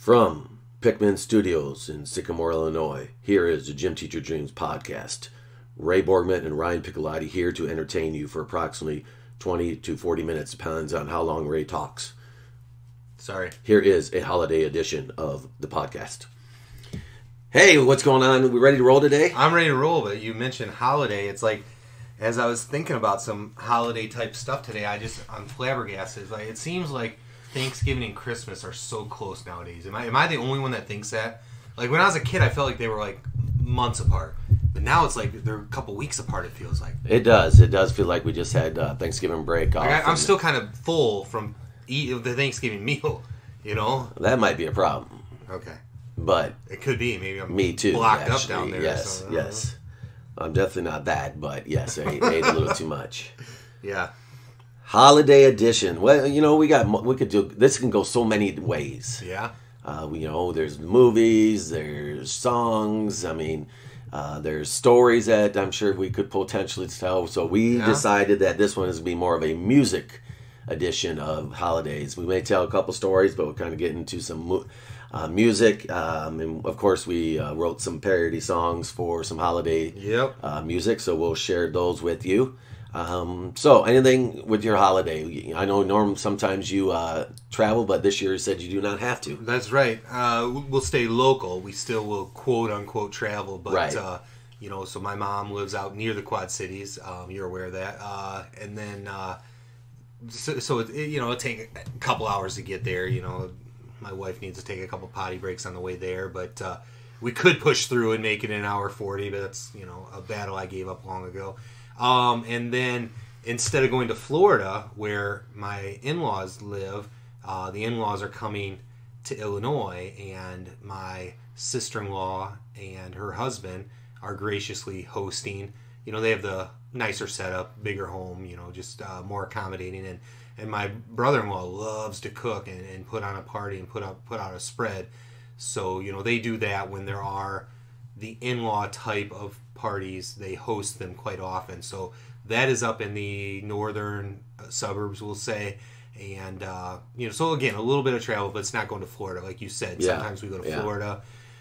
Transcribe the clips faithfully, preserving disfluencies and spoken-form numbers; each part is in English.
From Pickman Studios in Sycamore, Illinois, here is the Gym Teacher Dreams podcast. Ray Borgman and Ryan Piccolotti here to entertain you for approximately twenty to forty minutes, depends on how long Ray talks. Sorry. Here is a holiday edition of the podcast. Hey, what's going on? We ready to roll today? I'm ready to roll, but you mentioned holiday. It's like, as I was thinking about some holiday type stuff today, I just, I'm flabbergasted. Like, it seems like Thanksgiving and Christmas are so close nowadays. Am I am I the only one that thinks that? Like, when I was a kid, I felt like they were like months apart. But now it's like they're a couple weeks apart, it feels like. It does. It does feel like we just had uh, Thanksgiving break off. Like I, I'm still kind of full from eat the Thanksgiving meal, you know? That might be a problem. Okay. But it could be. Maybe I'm me too, blocked actually. up down there. Yes, so, yes. I'm definitely not that, but yes, I ate a little too much. Yeah. Holiday edition. Well, you know, we got we could do this. Can go so many ways. Yeah. Uh, you know, there's movies, there's songs. I mean, uh, there's stories that I'm sure we could potentially tell. So we yeah. decided that this one is going to be more of a music edition of holidays. We may tell a couple stories, but we'll kind of get into some uh, music. Um, and of course, we uh, wrote some parody songs for some holiday yep. uh, music. So we'll share those with you. Um, so anything with your holiday? I know, Norm, sometimes you uh, travel, but this year you said you do not have to. That's right. Uh, we'll stay local. We still will quote unquote travel, but right. uh, you know, so my mom lives out near the Quad Cities. Um, you're aware of that. Uh, and then, uh, so, so it, you know, it'll take a couple hours to get there. You know, my wife needs to take a couple potty breaks on the way there, but uh, we could push through and make it an hour forty. But that's, you know, a battle I gave up long ago. Um, and then instead of going to Florida, where my in-laws live, uh, the in-laws are coming to Illinois, and my sister-in-law and her husband are graciously hosting. You know, they have the nicer setup, bigger home, you know, just uh, more accommodating. And, and my brother-in-law loves to cook and, and put on a party and put out, put out a spread. So, you know, they do that when there are the in-law type of parties. They host them quite often. So that is up in the northern suburbs, we'll say. And, uh, you know, so again, a little bit of travel, but it's not going to Florida, like you said. Yeah. Sometimes we go to yeah. Florida.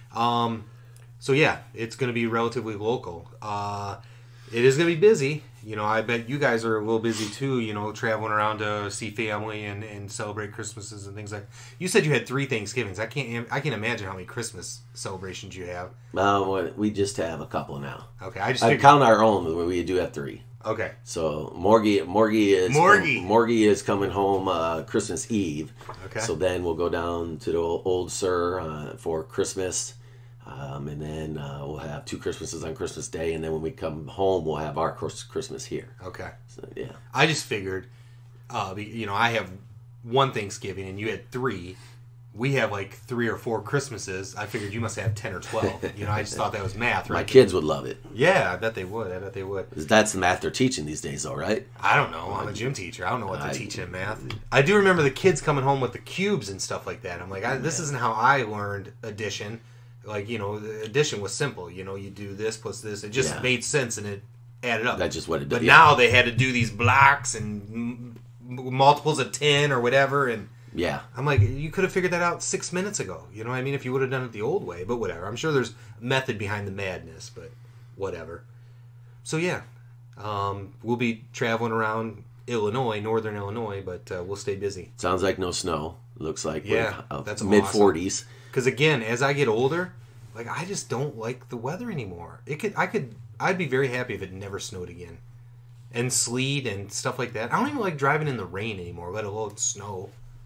Um, so, yeah, it's going to be relatively local. Uh, it is going to be busy. You know, I bet you guys are a little busy too, you know, traveling around to see family and, and celebrate Christmases and things like that. You said you had three Thanksgivings. I can't I can't imagine how many Christmas celebrations you have. Uh, we just have a couple now. Okay, I just I figured... count our own, where we do have three. Okay. So Morgie, Morgie is Morgie. Com- Morgie is coming home uh, Christmas Eve. Okay. So then we'll go down to the old, old Sur uh, for Christmas. Um, and then uh, we'll have two Christmases on Christmas Day, and then when we come home, we'll have our Christmas here. Okay. So, yeah. I just figured, uh, you know, I have one Thanksgiving, and you had three. We have like three or four Christmases. I figured you must have ten or twelve. You know, I just thought that was math, right? My kids would love it. Yeah, I bet they would. I bet they would. That's the math they're teaching these days, though, right? I don't know. I'm a gym teacher. I don't know what they're I, teaching in math. I do remember the kids coming home with the cubes and stuff like that. I'm like, I, this isn't how I learned addition. Like, you know, the addition was simple. You know, you do this plus this. It just yeah. made sense and it added up. That's just what it did. But yeah. now they had to do these blocks and m- multiples of ten or whatever. And yeah. I'm like, you could have figured that out six minutes ago. You know what I mean? If you would have done it the old way. But whatever. I'm sure there's method behind the madness, but whatever. So, yeah. Um, we'll be traveling around Illinois, northern Illinois, but uh, we'll stay busy. Sounds like no snow. Looks like yeah, uh, that's mid awesome. forties. Because again, as I get older, like I just don't like the weather anymore. It could, I could, I'd be very happy if it never snowed again, and sleet and stuff like that. I don't even like driving in the rain anymore, let alone snow.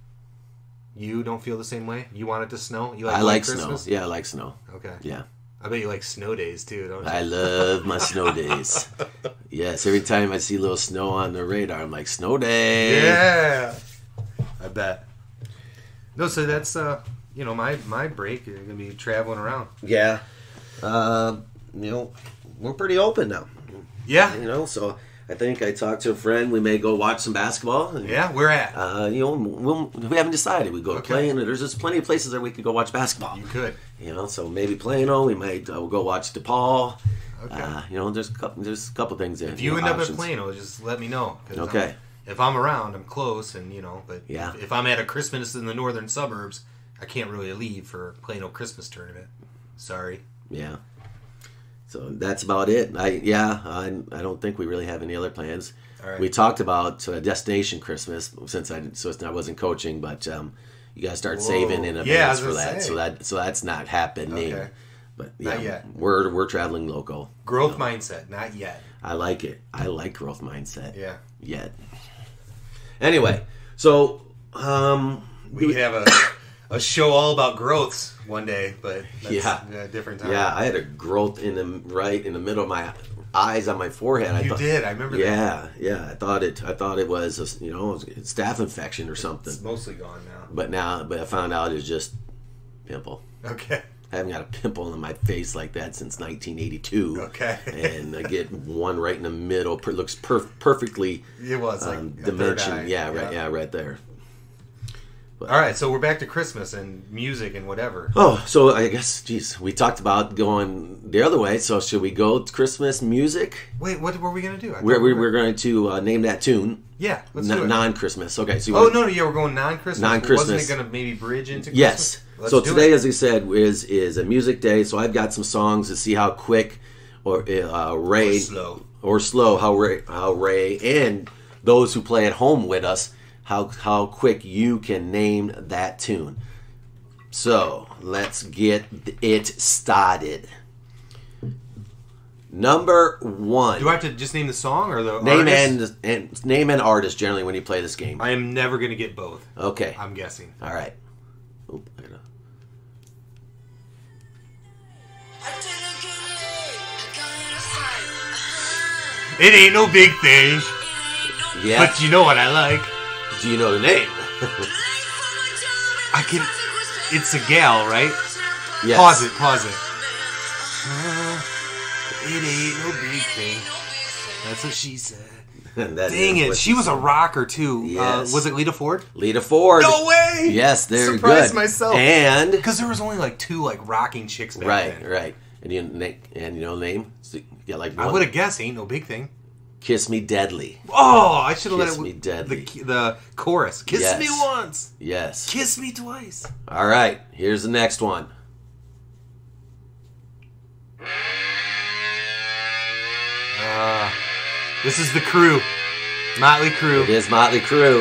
You don't feel the same way? You want it to snow? You like I like Christmas? snow. Yeah, I like snow. Okay. Yeah. I bet you like snow days too, don't you? I love my snow days. Yes, every time I see a little snow on the radar, I'm like, snow day. Yeah. I bet. No, so that's uh, you know, my my break. You're gonna be traveling around. Yeah. Uh, you know, we're pretty open now. Yeah. You know, so I think I talked to a friend. We may go watch some basketball. And, yeah, where at? Uh, you know, we'll, we haven't decided. We go to Okay. Plano. There's just plenty of places that we could go watch basketball. You could. You know, so maybe Plano. We might uh, we'll go watch DePaul. Okay. Uh, you know, there's a couple, there's a couple things there. If you know, end up options. at Plano, just let me know. 'Cause Okay. I'm, if I'm around, I'm close, and you know. But Yeah. if, if I'm at a Christmas in the northern suburbs, I can't really leave for Plano Christmas tournament. Sorry. Yeah. So that's about it. I yeah. I I don't think we really have any other plans. All right. We talked about uh, Destination Christmas since I so I wasn't coaching, but um, you got to start Whoa. saving in advance Yeah, I was for gonna that. say. So that so that's not happening. Okay. But yeah, Not yet. we're we're traveling local. Growth mindset, not yet. I like it. I like growth mindset. Yeah. Yet. Anyway, so um, We could have a a show all about growths one day, but that's Yeah. a different time. yeah, I had a growth in the right in the middle of my eyes on my forehead. I You thought, did. I remember that. Yeah, yeah. I thought it. I thought it was a, you know a staph infection or something. It's mostly gone now. But now, but I found out it's just pimple. Okay. I haven't got a pimple on my face like that since nineteen eighty-two. Okay. And I get one right in the middle. Per, looks per, perfectly It was like um, a third dimension. eye. Yeah, right. Yeah, right there. But, All right, so we're back to Christmas and music and whatever. Oh, so I guess, geez, we talked about going the other way. So should we go to Christmas music? Wait, what were we gonna do? I We're, thought we were- we're going to uh, name that tune. Yeah, let's N- do it. non-Christmas. Okay. So you Oh want- no, no, yeah, we're going non-Christmas. Non-Christmas. Wasn't it gonna maybe bridge into Christmas? Yes. Let's So do today, it. as I said, is is a music day. So I've got some songs to see how quick or uh, Ray Or slow. or slow how Ray how Ray and those who play at home with us how how quick you can name that tune. So let's get it started. Number one. Do I have to just name the song or the name artist? and, and name an artist generally when you play this game. I am never gonna get both. Okay. I'm guessing. All right. Oop, I gotta- It ain't no big thing, Yeah. but you know what I like. Do you know the name? I can. It's a gal, right? Yes. Pause it. Pause it. Uh, it ain't no big thing. That's what she said. That Dang is it! what She was a rocker too. Yes. Uh, was it Lita Ford? Lita Ford. No way! Yes, they're Surprised good. myself. And Because there was only like two like rocking chicks back right, then. right. And you na- and you know the name? So, yeah, like I one- would have guessed. Ain't no big thing. Kiss Me Deadly. Oh, I should have let Kiss it. Me Deadly. The, the chorus. Kiss Yes. me once. Yes. Kiss me twice. All right. Here's the next one. Uh, this is the Crew. Motley Crue. It is Motley Crue.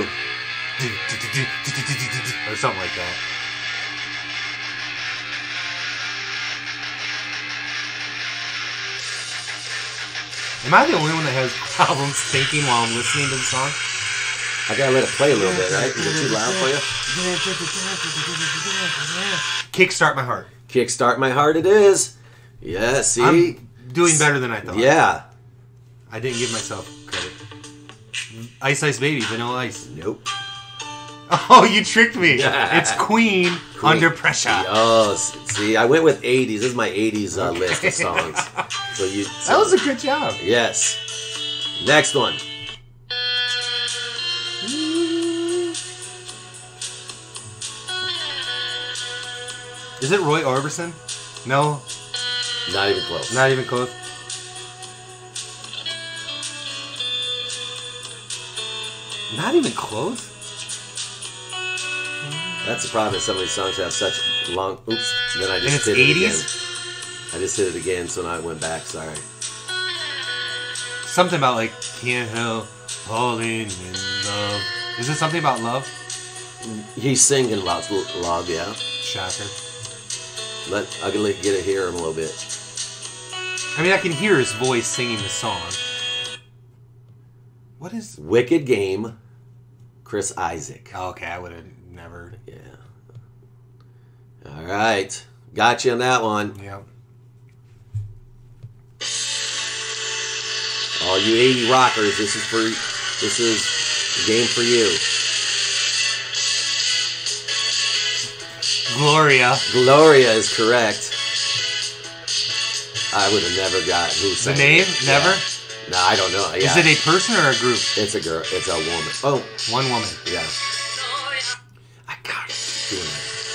Or something like that. Am I the only one that has problems thinking while I'm listening to the song? I gotta let it play a little bit, right? Is it too loud for you? Kickstart My Heart. Kickstart My Heart it is. Yeah, see? I'm doing better than I thought. Yeah. I didn't give myself credit. Ice Ice Baby, Vanilla Ice. Nope. Oh, you tricked me. It's Queen, Under Pressure. Oh, s- see, I went with eighties. This is my eighties uh, list of songs. So you. So, That was a good job. Yes. Next one. Is it Roy Orbison? No, Not even close. not even close. Not even close? That's the problem. Is some of these songs have such long. Oops. Then I And just it's hit it eighties? again. I just hit it again, so now it went back. Sorry. Something about like, can't help falling in love. Is it something about love? He's singing love, love, yeah. Shocker. Let I can let- get to hear him a little bit. I mean, I can hear his voice singing the song. What is... Wicked Game, Chris Isaac. Oh, okay, I would have never... Yeah. All right, got you on that one. Yeah. All you eighty rockers, this is for this is a game for you. Gloria. Gloria is correct. I would have never got who The sang name? it. Never? Yeah. No, I don't know. Yeah. Is it a person or a group? It's a girl. It's a woman. Oh, One woman. yeah. I got it. Doing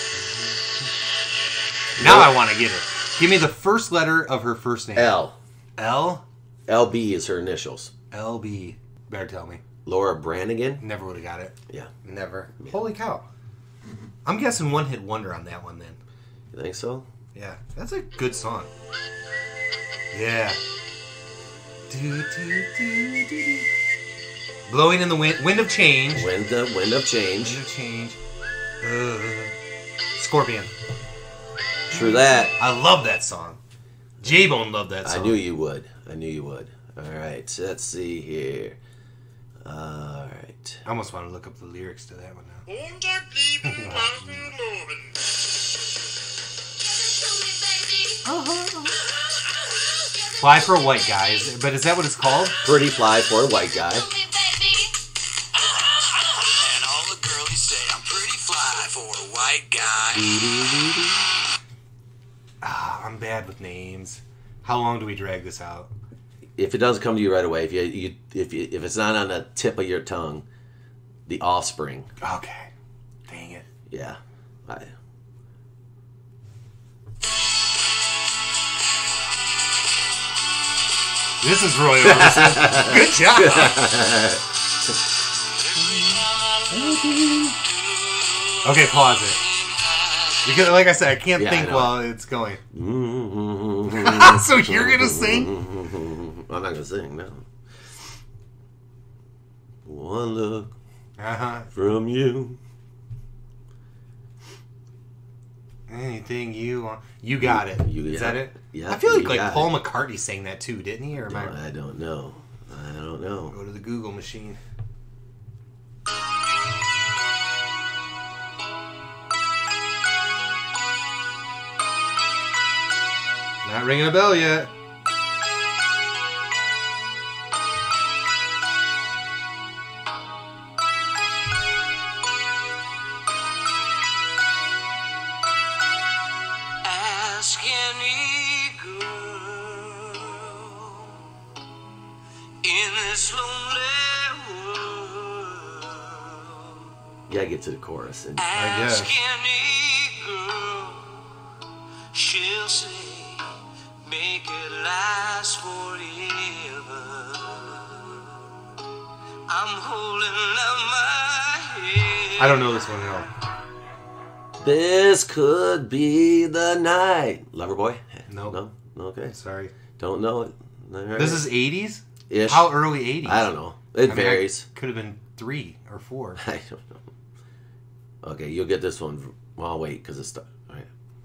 it. Now I want to get it. Give me the first letter of her first name. L. L? L B is her initials. L B. Better tell me. Laura Branigan. Never would have got it. Yeah. Never. Holy cow. I'm guessing one hit wonder on that one then. You think so? Yeah, that's a good song. Yeah. Do, do, do, do, do. Blowing in the wind, wind of change. Wind of wind of change. Wind of change. Uh, Scorpion. True that. I love that song. J-Bone loved that song. I knew you would. I knew you would. All right, so let's see here. All right. I almost want to look up the lyrics to that one now. Fly for a White Guy. Is it, but is that what it's called? Pretty fly for a white guy. And all the girlies say I'm pretty fly for a white guy. Ah, I'm bad with names. How long do we drag this out? If it doesn't come to you right away, if you, you if you, if it's not on the tip of your tongue, The Offspring. Okay. Dang it. Yeah. I, This is Roy Orbison. Good job. Okay, pause it. Because, like I said, I can't Yeah, I think know. while it's going. mm-hmm. So you're gonna sing? I'm not gonna sing. No. One look Uh huh. from you. Anything you want. You got it. You Is got that it. it? Yeah, I feel like you like got Paul McCartney sang that too, didn't he? Or am I? I don't know. I don't know. Go to the Google machine. Not ringing a bell yet. Ask any girl in this lonely world. You gotta get to the chorus. And I guess. Ask any girl, she'll say, make it last forever. I'm holding up my head. I don't know this one at all. this could be the night. Loverboy? Nope. No? No? Okay. Sorry. Don't know it. All right. This is eighties? Ish. How early eighties? I don't know. It varies. Could have been three or four. I don't know. Okay, you'll get this one. Well, I'll wait because it's. All right.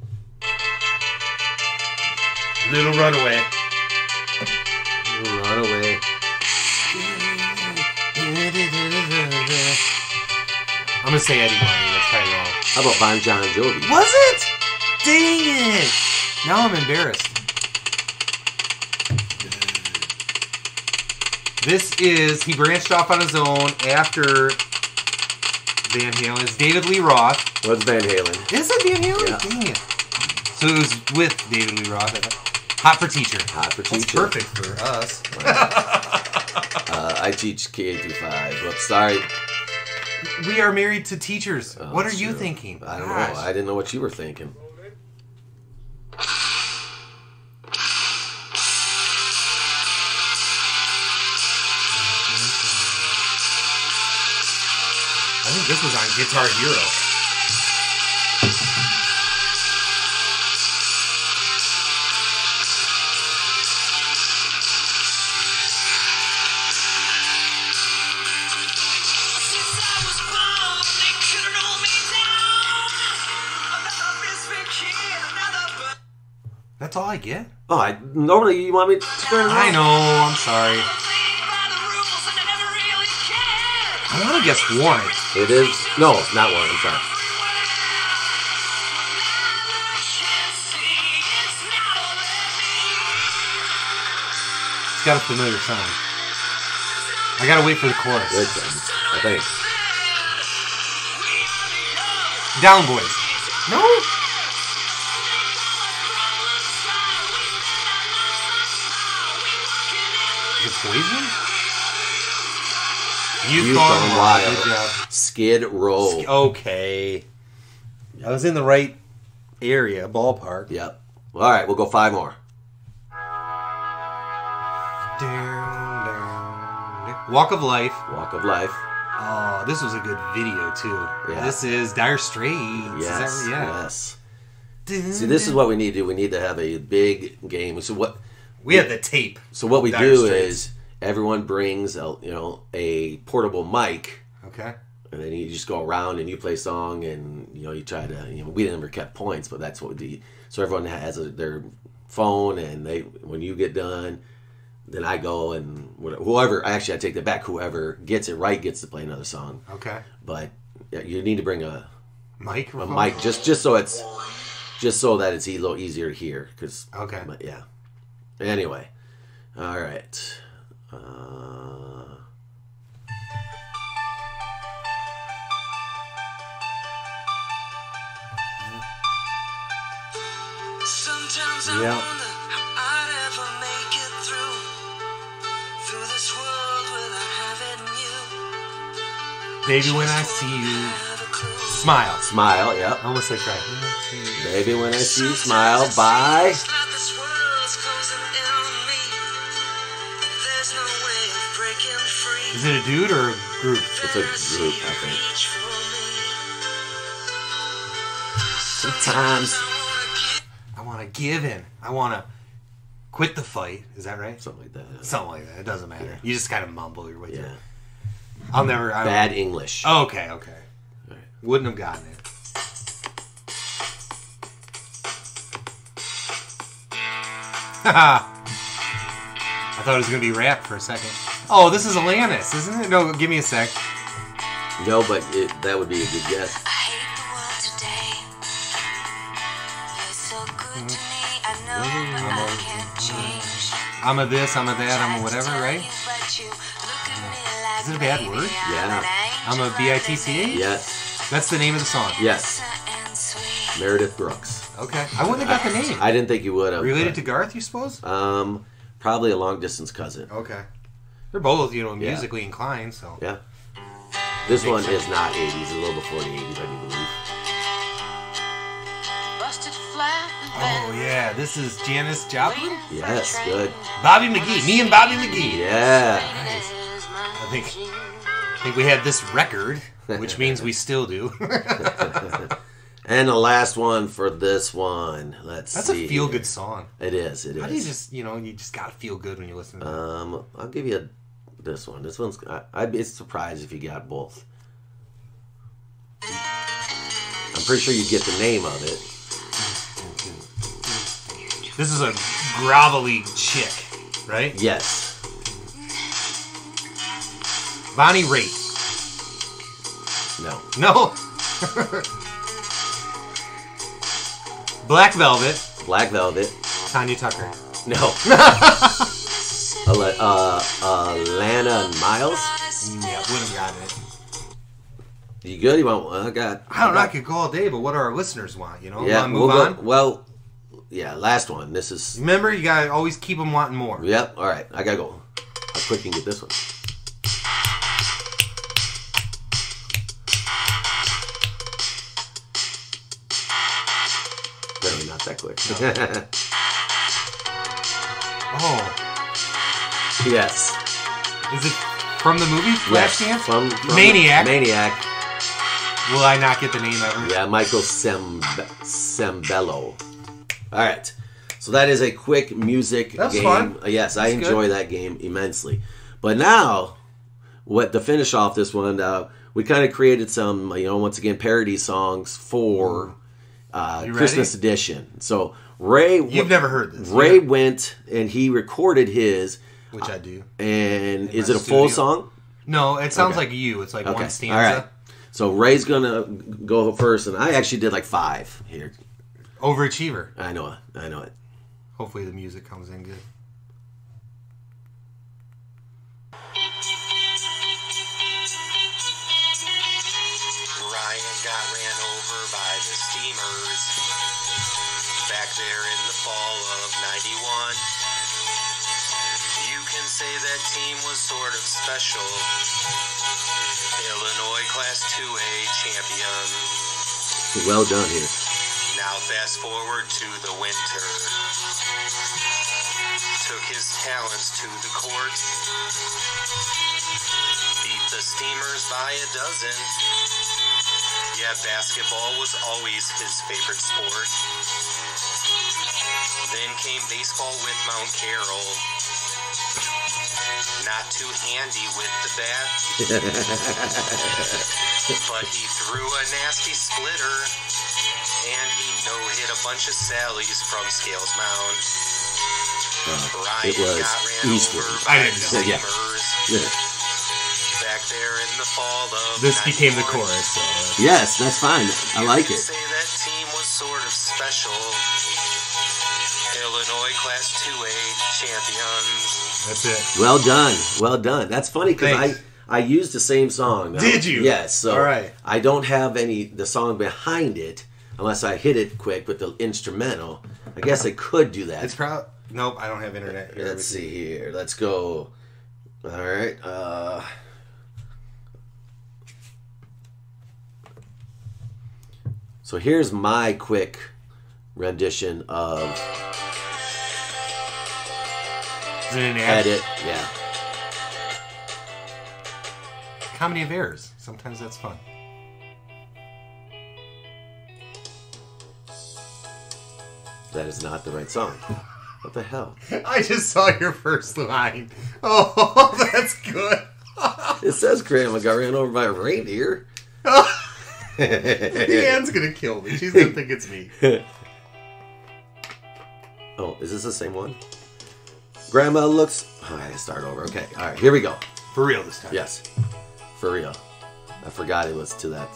Little Runaway. Run away. I'm gonna say Eddie Money. That's probably wrong. How about Bon John Jovi? Was it? Dang it! Now I'm embarrassed. This is he branched off on his own after Van Halen. It's David Lee Roth. What's Van Halen? Is it Van Halen? Yeah. Dang it! So it was with David Lee Roth. I thought. Hot for Teacher. Hot for That's Teacher. perfect for us. Uh, I teach K eight through five. Whoops, sorry. We are married to teachers. Oh, what are that's you true. thinking? I don't Gosh. know. I didn't know what you were thinking. I think this was on Guitar Hero. Since I was born, they couldn't hold me down. Another misfit kid, another bird. That's all I get? Oh, I normally you want me to turn it I off? know, I'm sorry. Played by the rules and I never really cared. I want to guess Warren. It is. No, not one. I'm sorry. It's got a familiar sound. I gotta wait for the chorus. Good thing, I think. Down Boys. No? Is it Poison? You've, You've gone, Gone wild. Wild. Good job. Skid Row. Okay. I was in the right area, ballpark. Yep. All right, we'll go five more. Down, down, down. Walk of Life. Walk of Life. Oh, this was a good video too. Yeah. This is Dire Straits. Yes, Is that, yeah. yes. See, this is what we need to do. We need to have a big game. So what We have the tape. So what we Dire do Straits. is everyone brings a, you know a portable mic, Okay. and then you just go around and you play a song, and you know you try to. You know, we never kept points, but that's what we do. So everyone has a, their phone, and they when you get done, then I go and whatever, whoever. Actually, I take that back. Whoever gets it right gets to play another song. Okay. But yeah, you need to bring a Mike. a mic just just so it's just so that it's a little easier to hear. Cause Okay. but yeah. Anyway, all right. Uh, Sometimes I Yeah. wonder how I'd ever make it through through this world without having you. Baby, when I see you, Have a clue. smile. Smile, yep. Almost like right. Baby, when I see you smile, bye. It's like this world's closing in on me. There's no way of breaking free. Is it a dude or a group? It's a group, I think. Reach for me. Sometimes. I wanna I want to give in. I want to quit the fight. Is that right? Something like that. Something like that. It doesn't matter. Yeah. You just kind of mumble your way through. Yeah. it. I'll never. I don't- Bad English. Oh, okay, okay. All right. Wouldn't have gotten it. Haha. I thought it was gonna be rap for a second. Oh, this is Alanis, isn't it? No, give me a sec. No, but it, that would be a good guess. I hate the world today. You're so good to me, I know, but I can't change. I'm a this, I'm a that, I'm a whatever, right? Is it a bad word? Yeah. I'm a B I T C A? Yes. That's the name of the song. Yes. Meredith Brooks. Okay. I wouldn't have got the name. I didn't think you would have. Related but, to Garth, you suppose? Um, probably a long distance cousin. Okay. They're both, you know, Yeah. musically inclined, so. Yeah. This one is not eighties, a little before the eighties, I do believe. Busted flat and Oh, yeah. This is Janis Joplin? Yes, good. Bobby McGee. Me and Bobby McGee. Yeah. I think, I think we had this record, which means we still do. And the last one for this one. Let's That's see. a feel-good song. It is, it is. How do you just, you know, you just gotta feel good when you listen to it. Um, I'll give you a, this one. This one's. I, I'd be surprised if you got both. I'm pretty sure you get the name of it. This is a grovelly chick, right? Yes. Bonnie Raitt. No. No. Black Velvet. Black Velvet. Tanya Tucker. No. Ala- uh, uh, Lana and Miles. Yeah, would have gotten it. You good? You want? I got. I don't know. I could go all day, but what do our listeners want? You know, Yeah. Want to move we'll on. go, well. Yeah. Last one. This is. Remember, you gotta always keep them wanting more. Yep. All right. I gotta go. How quick can you get this one? Apparently not that quick. Oh, Yes. is it from the movie Yes. Flashdance? From, from Maniac. Maniac. Will I not get the name ever? Yeah, Michael Sem- Sembello. All right. So that is a quick music That's game. fun. Uh, yes, I That's enjoy good. that game immensely. But now, what to finish off this one, uh, we kind of created some, you know, once again, parody songs for uh, You Christmas ready? edition. So Ray, You've never heard this. Ray yeah. went and he recorded his. Which I do. And is my it a full studio. song? No, it sounds Okay. like you. It's like Okay. one stanza. All right. So Ray's gonna go first, and I actually did like five here. Overachiever. I know it. I know it. Hopefully the music comes in good. Ryan got ran over by the Steamers back there in the fall of ninety-one. You can say that team was sort of special. Illinois Class two A champion. Well done here. Now fast forward to the winter. Took his talents to the court. beat the Steamers by a dozen. Yeah, basketball was always his favorite sport. Then came baseball with Mount Carroll. Not too handy with the bat, but he threw a nasty splitter, and he no-hit a bunch of Sallies from Scales Mound. Uh, Ryan it was got ran Eastwood. over I by didn't the know. Yeah. Steamers Yeah. back there in the fall of This became the ninety-one. chorus. So that's- Yes, that's fine. I like You it. say that team was sort of special. Illinois Class two A champions. That's it. Well done. Well done. That's funny because I, Thanks. I used the same song. Now. Did you? Yes. So All right. I don't have any the song behind it unless I hit it quick with the instrumental. I guess I could do that. It's proud. Nope, I don't have internet here. Let's see here. Let's go. All right. Uh, so here's my quick rendition of Is it an ad? edit. Yeah. Comedy of errors. Sometimes that's fun. That is not the right song. What the hell? I just saw your first line. Oh, that's good. It says Grandma got ran over by a reindeer. Leanne's gonna kill me. She's gonna think it's me. Oh, is this the same one? Grandma looks. Oh, I gotta start over. Okay, all right, here we go. For real this time. Yes, for real. I forgot it was to that.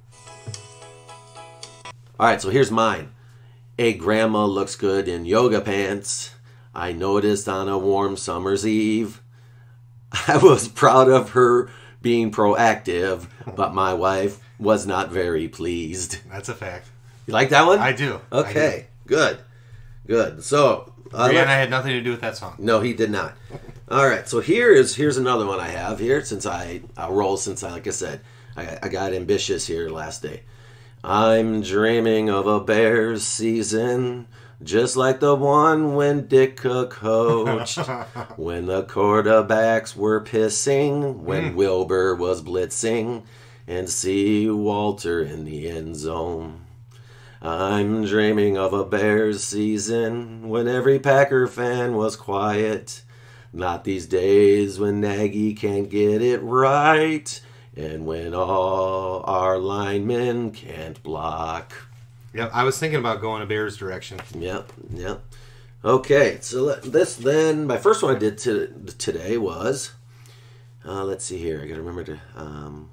All right, so here's mine. A grandma looks good in yoga pants. I noticed on a warm summer's eve. I was proud of her being proactive, but my wife was not very pleased. That's a fact. You like that one? I do. Okay, good, good. So, uh, Brianna let- had nothing to do with that song. no, he did not. All right, so here is here's another one I have here since I I roll since I like I said I I got ambitious here last day. I'm dreaming of a Bears season just like the one when Ditka coached, when the quarterbacks were pissing, when Wilbur was blitzing, and see Walter in the end zone. I'm dreaming of a Bears season when every Packer fan was quiet. Not these days when Nagy can't get it right, and when all our linemen can't block. Yep, I was thinking about going a Bears direction. Yep, yep. Okay, so let, this then, my first one I did to, today was, uh, let's see here, I gotta remember to, um,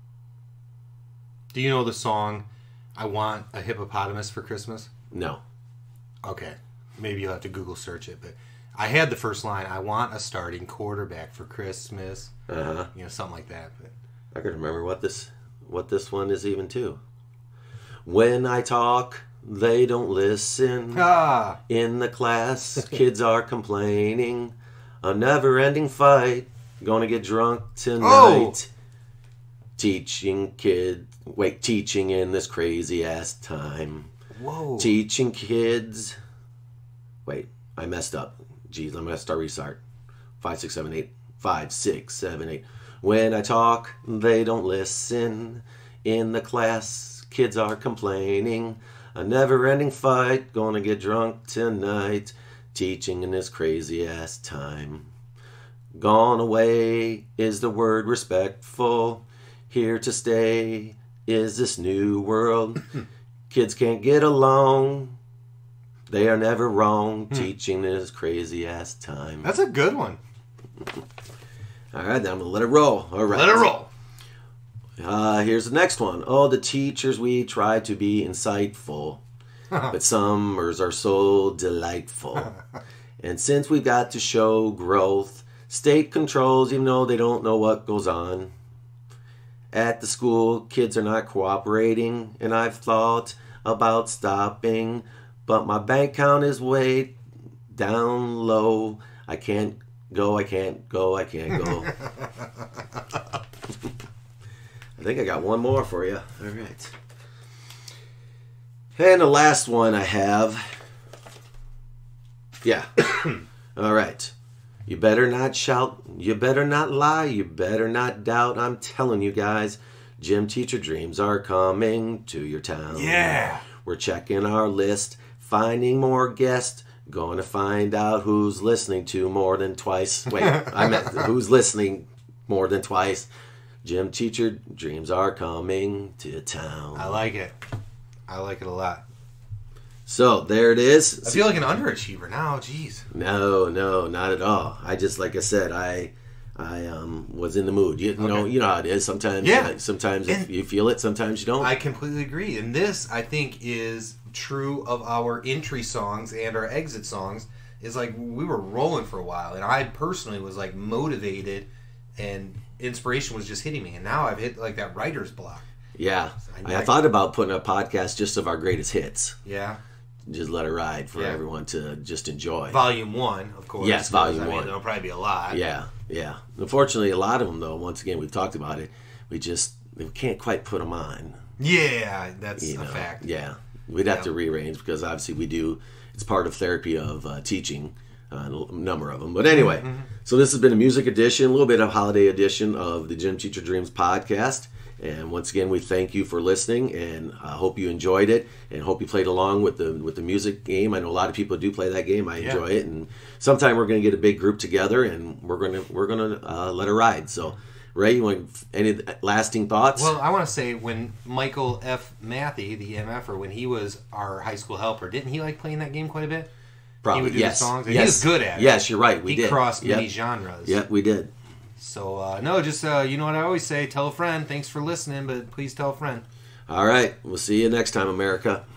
Do you know the song I Want a Hippopotamus for Christmas? no. Okay. Maybe you'll have to Google search it, but I had the first line, I want a starting quarterback for Christmas. Uh-huh. You know, something like that. But I can remember what this what this one is even too. When I talk, they don't listen. ah, In the class, kids are complaining. A never-ending fight. Gonna get drunk tonight. Oh! Teaching kid, wait, teaching in this crazy ass time. whoa. Teaching kids. Wait, I messed up. Geez, I'm gonna start restart. Five, six, seven, eight. Five, six, seven, eight. When I talk, they don't listen. In the class, kids are complaining. A never-ending fight. Gonna get drunk tonight. Teaching in this crazy ass time. Gone away is the word respectful. Here to stay is this new world. Kids can't get along. They are never wrong. Teaching this crazy ass time. That's a good one. All right, now I'm gonna let it roll. All right, Let it roll. Uh, here's the next one. Oh, the teachers, we try to be insightful, but summers are so delightful. And since we've got to show growth, state controls, even though they don't know what goes on. At the school, kids are not cooperating, and I've thought about stopping, but my bank account is way down low. I can't go, I can't go, I can't go. I think I got one more for you. All right. And the last one I have. Yeah. All right. You better not shout. You better not lie. You better not doubt. I'm telling you guys, Gym Teacher Dreams are coming to your town. Yeah. We're checking our list, finding more guests. Going to find out who's listening to more than twice. Wait, I meant who's listening more than twice. Gym Teacher Dreams are coming to town. I like it. I like it a lot. So there it is. I feel like an underachiever now. Jeez. No, no, not at all. I just, like I said, I, I um, was in the mood. You, you know, Okay. you know how it is. Sometimes, Yeah. uh, sometimes if And- you feel it, sometimes you don't. I completely agree. And this, I think, is true of our entry songs and our exit songs. Is like we were rolling for a while, and I personally was like motivated, and inspiration was just hitting me. And now I've hit like that writer's block. yeah, I- I, I thought about putting a podcast just of our greatest hits. Yeah. Just let it ride for Yeah. everyone to just enjoy. Volume one, of course. Yes, volume I mean, one. There'll probably be a lot. Yeah, yeah. Unfortunately, a lot of them, though, once again, we've talked about it, we just we can't quite put them on. Yeah, that's You a know? fact. Yeah. We'd have Yeah. to rearrange because obviously we do, it's part of therapy of uh, teaching, uh, a number of them. But anyway, Mm-hmm. so this has been a music edition, a little bit of holiday edition of the Gym Teacher Dreams podcast. And once again, we thank you for listening, and I hope you enjoyed it, and hope you played along with the with the music game. I know a lot of people do play that game. I Yeah. enjoy it, and sometime we're going to get a big group together, and we're going to we're going to uh, let it ride. So, Ray, you want any lasting thoughts? Well, I want to say when Michael F. Matthey, the M F er, when he was our high school helper, didn't he like playing that game quite a bit? Probably, he would do yes. the songs. And yes. He was good at it. Yes, you're right. We he did. crossed Yep. many genres. Yep, we did. So, uh, no, just, uh, you know what I always say, tell a friend. Thanks for listening, but please tell a friend. All right. We'll see you next time, America.